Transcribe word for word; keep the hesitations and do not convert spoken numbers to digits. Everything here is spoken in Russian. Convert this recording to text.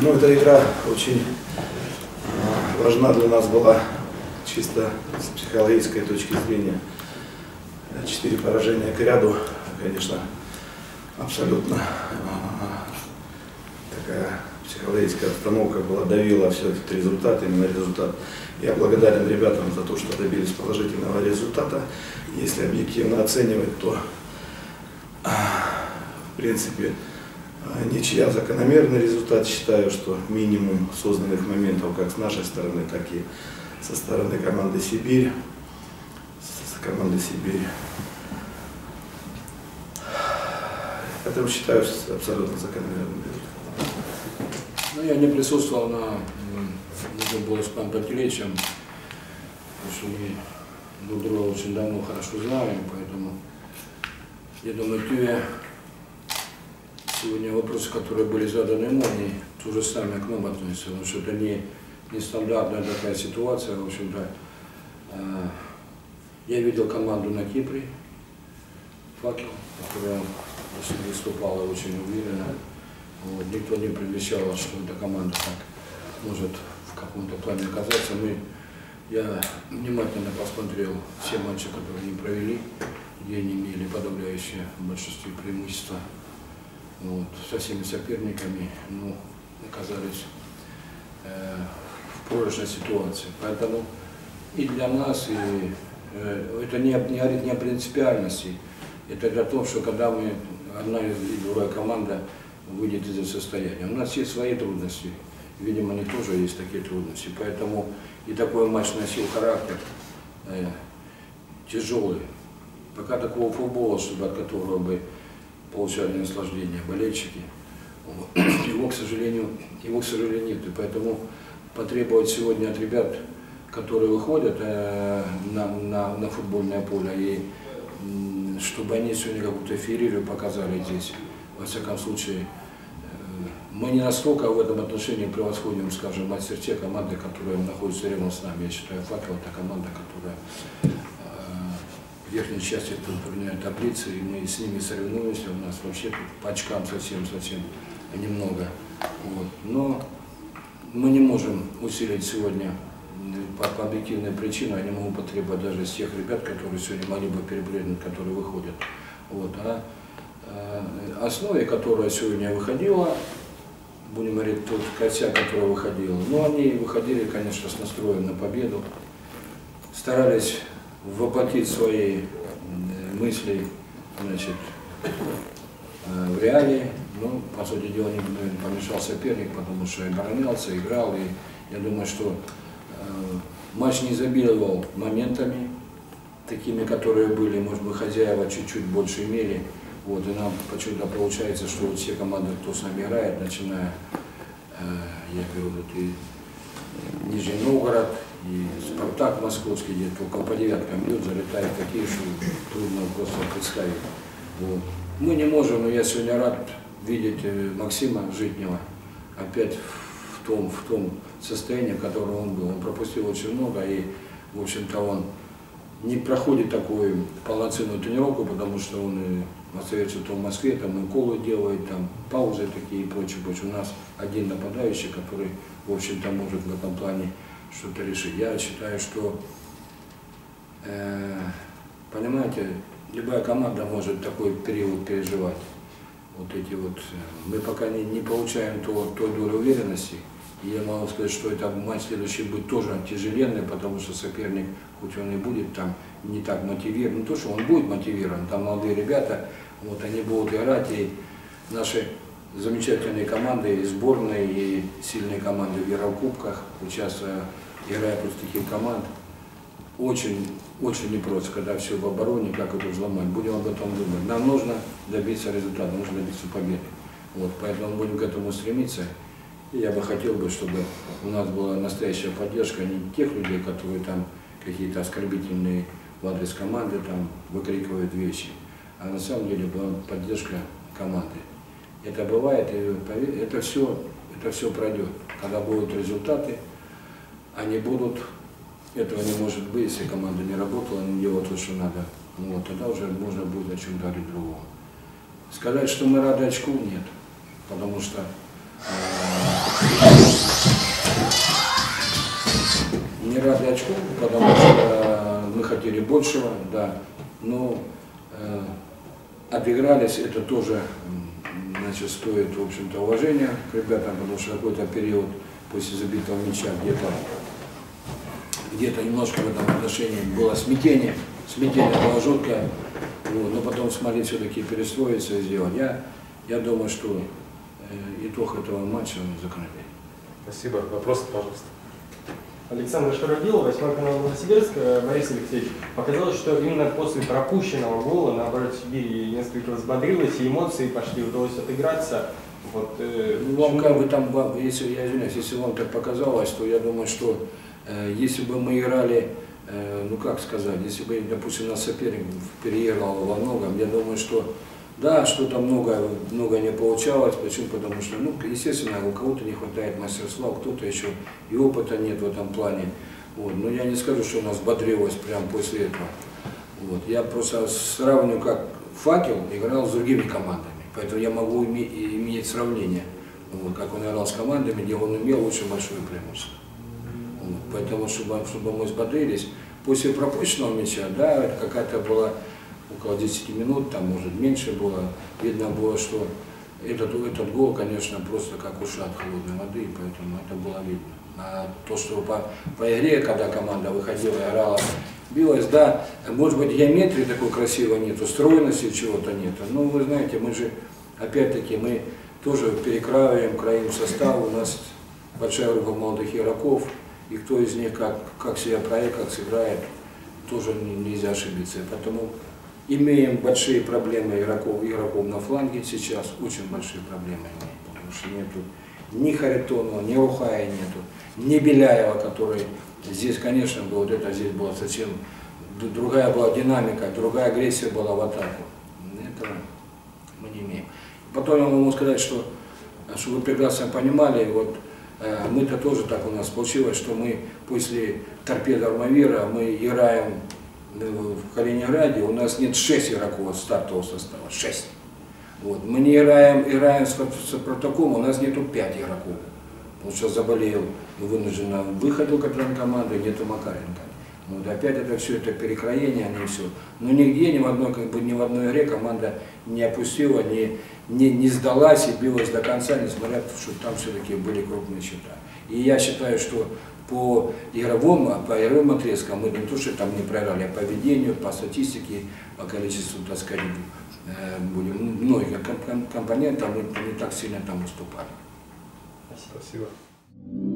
Ну, эта игра очень важна для нас была чисто с психологической точки зрения. Четыре поражения к ряду, конечно, абсолютно такая психологическая обстановка была, давила все этот результат, именно результат. Я благодарен ребятам за то, что добились положительного результата. Если объективно оценивать, то в принципе ничья закономерный результат. Считаю, что минимум созданных моментов как с нашей стороны, так и со стороны команды «Сибирь». С команды «Сибирь». Поэтому считаю абсолютно закономерным результатом. Ну, я не присутствовал на, нужно было с Павлом Пантелеичем, потому что мы друг друга очень давно хорошо знаем, поэтому я думаю, те сегодня вопросы, которые были заданы ему, они то же самое к нам относятся, потому что это не, не стандартная такая ситуация, в общем-то. Я видел команду на Кипре, «Факел», которая выступала очень уверенно. Вот, никто не предвещал, что эта команда так может в каком-то плане оказаться. Мы, я внимательно посмотрел все матчи, которые они провели, где они имели подавляющее в большинстве преимущества. Вот, со всеми соперниками, ну, оказались э, в проигрышной ситуации. Поэтому и для нас, и, э, это не, не говорит не о принципиальности, это для того, что когда мы, одна и другая команда выйдет из состояния. У нас есть свои трудности, видимо, они тоже есть такие трудности, поэтому и такой матч носил характер э, тяжелый. Пока такого футбола, чтобы от которого бы получали наслаждение болельщики, его, к сожалению, его, к сожалению, нет. И поэтому потребовать сегодня от ребят, которые выходят э, на, на, на футбольное поле, и э, чтобы они сегодня какую-то феерию показали здесь. Во всяком случае, мы не настолько в этом отношении превосходим, скажем, мастер те команды, которые находятся рядом с нами. Я считаю, «Факел» — это команда, которая в верхней части турнирной таблицы, и мы с ними соревнуемся. У нас вообще по очкам совсем-совсем немного. Вот. Но мы не можем усилить сегодня по, по объективной причине, я не могу потребовать даже из тех ребят, которые сегодня могли бы перепрыгнуть, которые выходят. Вот. А основе, которая сегодня выходила, будем говорить, тот косяк, который выходил, но они выходили, конечно, с настроем на победу, старались воплотить свои мысли, значит, в реалии, но, по сути дела, не помешал соперник, потому что оборонялся, играл, и я думаю, что матч не изобиловал моментами, такими, которые были, может быть, хозяева чуть-чуть больше имели. Вот, и нам почему-то получается, что вот все команды, кто с нами играет, начиная, э, я говорю, вот и Нижний Новгород, и Спартак московский, где только по девяткам идет, залетает такие, что трудно просто представить. Вот. Мы не можем, но я сегодня рад видеть Максима Житнева опять в том, в том состоянии, в котором он был. Он пропустил очень много, и, в общем-то, он не проходит такую полноценную тренировку, потому что он и остается то в Москве, там и колы делает, там паузы такие и прочее, прочее. У нас один нападающий, который, в общем-то, может в этом плане что-то решить. Я считаю, что, э, понимаете, любая команда может такой период переживать. Вот эти вот, мы пока не, не получаем то, той доли уверенности. И я могу сказать, что это матч следующий будет тоже тяжеленный, потому что соперник, хоть он и будет там не так мотивирован, не то, что он будет мотивирован, там молодые ребята, вот они будут играть, и наши замечательные команды, и сборные, и сильные команды в Еврокубках, участвуя, играя против таких команд, очень, очень непросто, когда все в обороне, как это взломать. Будем об этом думать. Нам нужно добиться результата, нужно добиться победы. Вот, поэтому будем к этому стремиться. И я бы хотел, бы, чтобы у нас была настоящая поддержка не тех людей, которые там какие-то оскорбительные в адрес команды там выкрикивают вещи, а на самом деле была поддержка команды. Это бывает, и это все, это все пройдет. Когда будут результаты, они будут, этого не может быть, если команда не работала, не делала то, что надо. Вот, тогда уже можно будет о чем говорить другому. Сказать, что мы рады очку, нет, потому что э, Не рады очку, потому что мы хотели большего, да, но э, обыгрались, это тоже, значит, стоит, в общем-то, уважения к ребятам, потому что какой-то период после забитого мяча где-то где-то немножко в этом отношении было смятение, смятение было жуткое, вот, но потом смогли все-таки перестроиться и сделать. Я, я думаю, что э, итог этого матча закономерен. Спасибо. Вопрос, пожалуйста. Александр Шародил, восьмой канал Новосибирск. Борис Алексеевич, показалось, что именно после пропущенного гола, наоборот, Сибирь несколько взбодрилась, и эмоции пошли, удалось отыграться. Вот, э, ну, вам как бы там, если, я извиняюсь, если вам так показалось, то я думаю, что э, если бы мы играли, э, ну как сказать, если бы, допустим, наш соперник переиграл во многом, я думаю, что да, что-то много, много не получалось, почему? Потому что, ну, естественно, у кого-то не хватает мастерства, у кто-то еще и опыта нет в этом плане. Вот. Но я не скажу, что у нас бодрилось прямо после этого. Вот. Я просто сравниваю, как «Факел» играл с другими командами, поэтому я могу иметь, иметь сравнение, вот, как он играл с командами, где он имел очень большое преимущество. Вот. Поэтому, чтобы, чтобы мы взбодрились, после пропущенного мяча, да, это какая-то была около десяти минут, там может меньше было, видно было, что этот, этот гол, конечно, просто как ушат холодной воды, поэтому это было видно. А то, что по, по игре, когда команда выходила, играла, билась, да, может быть, геометрии такой красивой нету, стройности чего-то нету, но вы знаете, мы же, опять-таки, мы тоже перекраиваем, краим состав, у нас большая группа молодых игроков, и кто из них как, как себя проект, как сыграет, тоже нельзя ошибиться, поэтому имеем большие проблемы игроков, игроков на фланге сейчас, очень большие проблемы имеем, потому что нету ни Харитонова, ни Рухая нету, ни Беляева, который здесь, конечно, был, вот это здесь была совсем другая была динамика, другая агрессия была в атаку. Этого мы не имеем. Потом я могу сказать, что, чтобы вы прекрасно понимали, вот мы-то тоже так у нас получилось, что мы после торпеды Армавира мы играем в Калининграде, у нас нет шесть игроков от стартового состава, шесть. Вот. Мы не играем, играем с Спартаком, у нас нету пять игроков. Он сейчас заболел, вынужденно выходил капитан команды, нету Макаренко. Вот. Опять это все, это перекроение, они все. Но нигде, ни в одной, как бы, ни в одной игре команда не опустила, не, не, не сдалась и билась до конца, несмотря на то, что там все-таки были крупные счета. И я считаю, что по игровому, по игровым отрезкам мы не то, что там не проиграли, а по ведению, по статистике, по количеству, так сказать, будем, многих компонентов мы не так сильно там уступали. Спасибо.